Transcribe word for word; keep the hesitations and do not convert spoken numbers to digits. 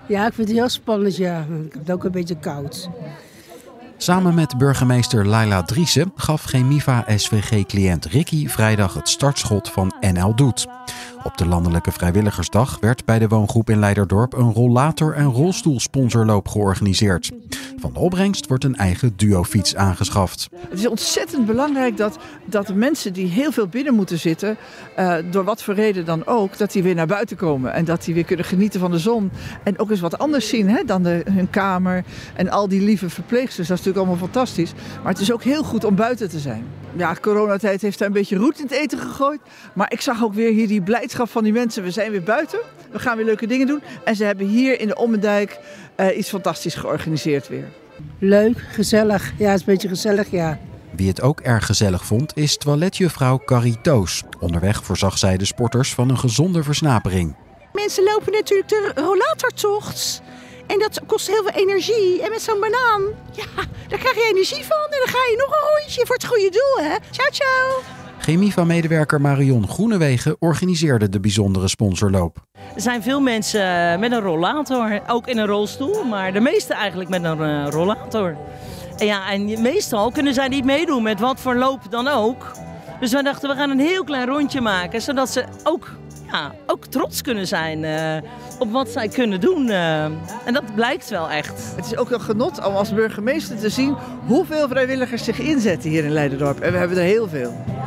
Ja, ik vind het heel spannend, ja. Ik heb het ook een beetje koud. Samen met burgemeester Laila Driessen gaf Chemiva S V G-cliënt Ricky vrijdag het startschot van N L Doet. Op de Landelijke Vrijwilligersdag werd bij de woongroep in Leiderdorp een rollator- en rolstoelsponsorloop georganiseerd. Van de opbrengst wordt een eigen duofiets aangeschaft. Het is ontzettend belangrijk dat, dat de mensen die heel veel binnen moeten zitten, uh, door wat voor reden dan ook, dat die weer naar buiten komen. En dat die weer kunnen genieten van de zon. En ook eens wat anders zien hè, dan de, hun kamer en al die lieve verpleegsters. Dat is natuurlijk allemaal fantastisch. Maar het is ook heel goed om buiten te zijn. Ja, coronatijd heeft daar een beetje roet in het eten gegooid. Maar ik zag ook weer hier die blijdschap van die mensen. We zijn weer buiten. We gaan weer leuke dingen doen. En ze hebben hier in de Ommendijk uh, iets fantastisch georganiseerd weer. Leuk, gezellig. Ja, het is een beetje gezellig, ja. Wie het ook erg gezellig vond, is toiletjuffrouw Carrie Toos. Onderweg voorzag zij de sporters van een gezonde versnapering. Mensen lopen natuurlijk de rollatortocht. En dat kost heel veel energie. En met zo'n banaan, ja, daar krijg je energie van. En dan ga je nog een rondje voor het goede doel, hè. Ciao, ciao. Chemiva-medewerker Marion Groenewegen organiseerde de bijzondere sponsorloop. Er zijn veel mensen met een rollator, ook in een rolstoel, maar de meeste eigenlijk met een uh, rollator. En ja, en meestal kunnen zij niet meedoen met wat voor loop dan ook. Dus wij dachten, we gaan een heel klein rondje maken, zodat ze ook, ja, ook trots kunnen zijn uh, op wat zij kunnen doen. Uh, en dat blijkt wel echt. Het is ook een genot om als burgemeester te zien hoeveel vrijwilligers zich inzetten hier in Leiderdorp. En we hebben er heel veel.